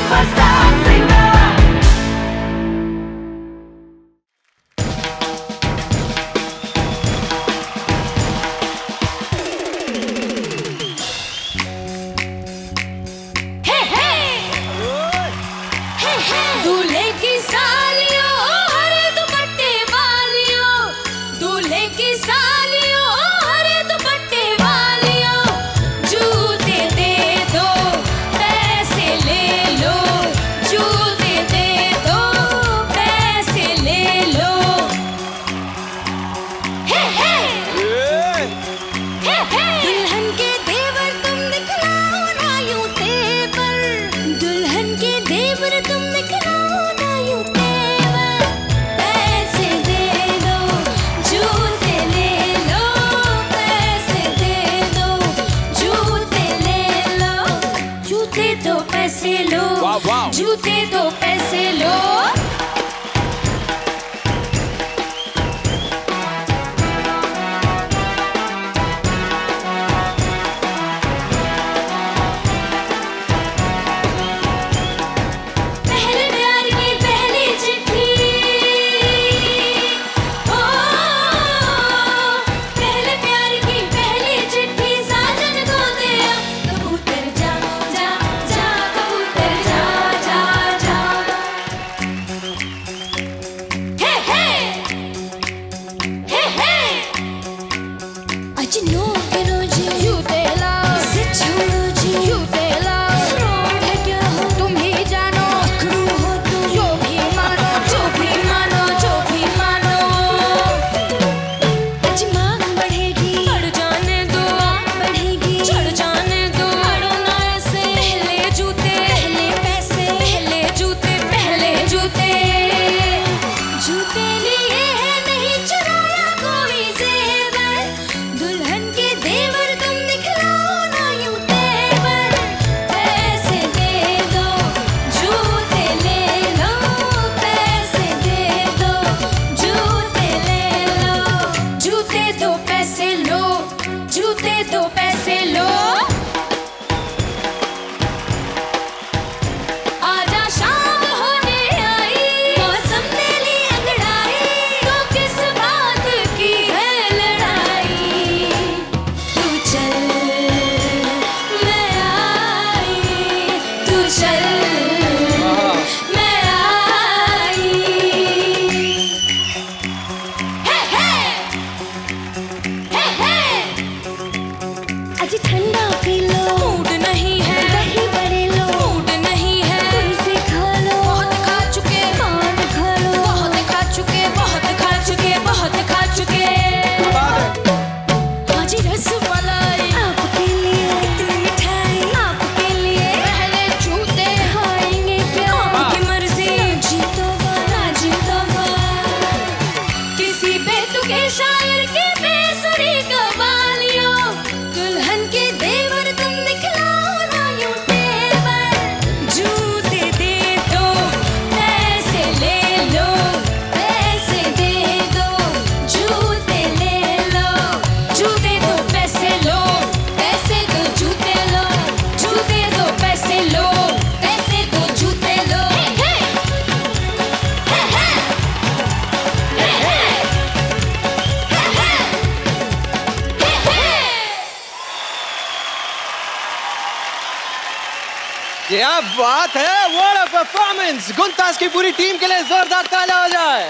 क्या बात है, व्हाट अ परफॉर्मेंस। गुंतास की पूरी टीम के लिए जोरदार तालियां हो जाए।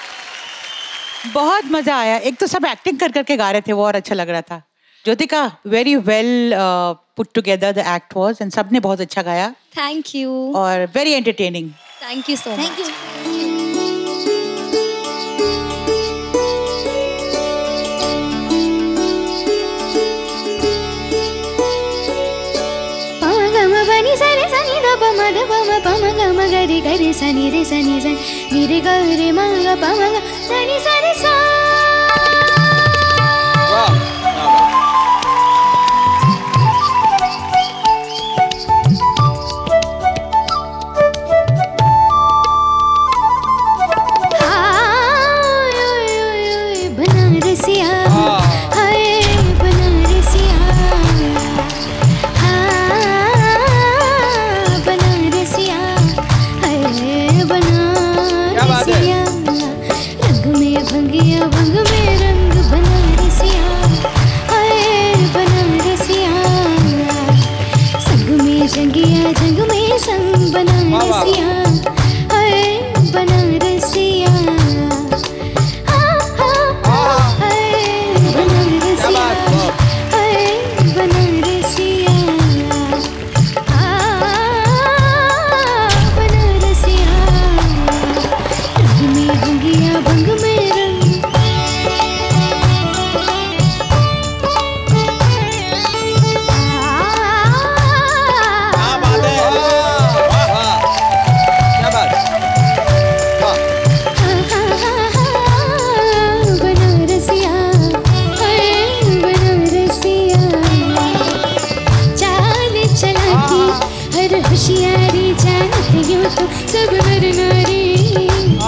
बहुत मजा आया। एक तो सब एक्टिंग कर करके गा रहे थे, वो और अच्छा लग रहा था। Jyothika, very well put together the act was and सबने बहुत अच्छा गाया। Thank you. और very entertaining. Thank you so much. मद पम पम गम गरि गरि सनि रे सनि सन नि रे ग रे म ग प म ग सनि सनि सा। बनारसिया हाय बनारसिया बनारसिया जंग में संग बनारसिया हाय बनारसिया होशियारी जानते यूं तो सब नर नारी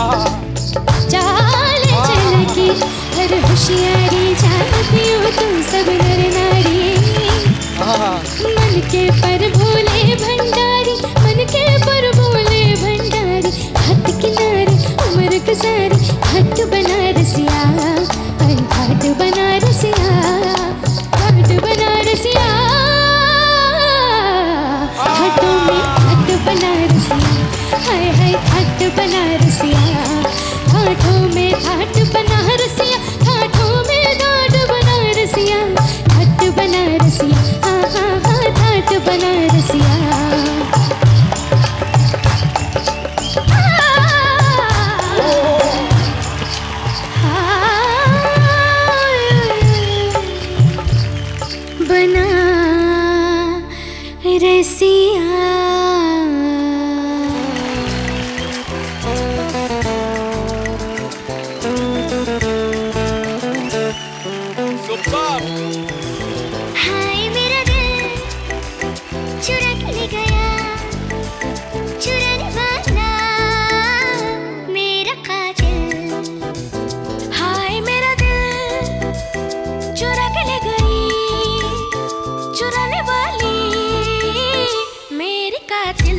चाल चलकी हर होशियारी जानते यूं तो सब नर नारी मन के पर भोले भंडारी मन के पर भोले भंडारी हाथ किनारे उम्र के सारे हाथ बनारसिया हाथ बनारसिया हाथ बनारसिया हाथों में हाथ बनारसिया हाय हाय हाथ बनारसिया हाथों में हाथ बनारसिया हाथों में हाथ बनारसिया हाथ बनारसिया हाँ हाँ हाँ हाथ बनारसिया बना रसिया हाय मेरा दिल चुरा के ले गया चुराने वाला मेरा कातिल हाय मेरा दिल चुरा के ले गई चुराने वाली मेरे कातिल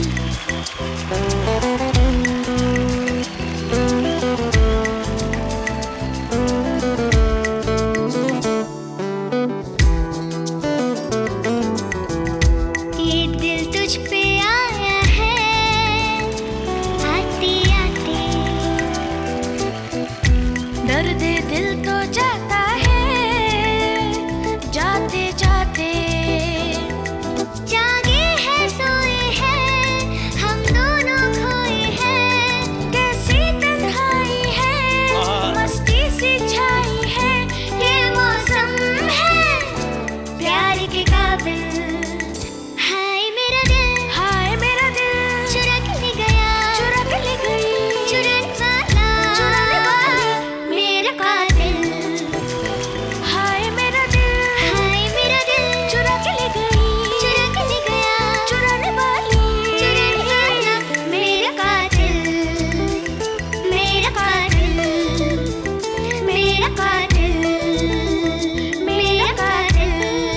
ये दिल तुझ पे आया है आते आते दर्द दिल तो जाता है जाते जाते जागे हैं सोए हैं हम दोनों खोए हैं कैसी तन्हाई है मस्ती सी छाई है ये मौसम है प्यार के काबिल हाय मेरा दिल चुरा के ले गया चुरा के ले गई चुराने वाला मेरा कातिल हाय मेरा दिल चुरा के ले गया चुराने वाली मेरा कातिल मेरा कातिल मेरा कातिल मेरा कातिल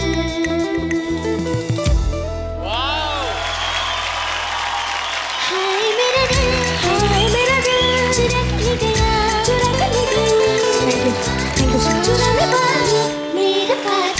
हाय मेरा दिल चुरा के ले गया चुराने वाली मेरा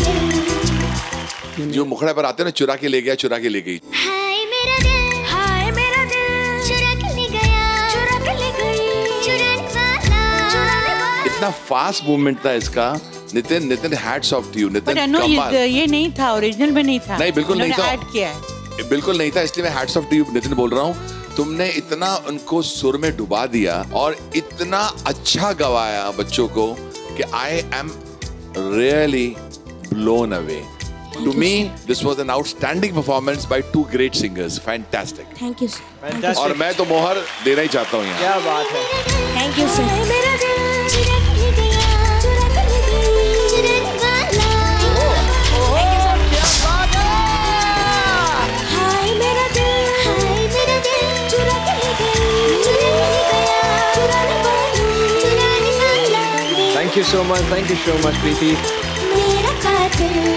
कातिल जो मुखड़े पर आते हैं ना चुरा के ले गया चुरा के ले गई हाय मेरा दिल चुरा के ले गया चुराने वाला इतना फास्ट मूवमेंट था इसका Nitin hats off to you Nitin कमाल ये नहीं था ओरिजिनल में नहीं था नहीं बिल्कुल नहीं था ऐड किया है बिल्कुल नहीं था इसलिए मैं hats off to you Nitin बोल रहा हूँ तुमने इतना उनको सुर में डुबा दिया और इतना अच्छा गवाया बच्चों को कि I am really blown away To me, this was an outstanding performance by two great singers. Fantastic. Thank you sir और मैं तो मोहर देना ही चाहता हूँ यहाँ क्या बात है थैंक यू सर मेरा दिल चुरा के ले गया चुराने वाला क्या बात है हाय मेरा दिल चुरा के ले गया चुराने वाला Thank you so much Preeti मेरा कातिल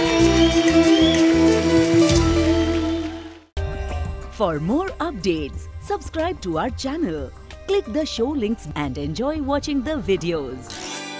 For more updates, subscribe to our channel, click the show links and enjoy watching the videos.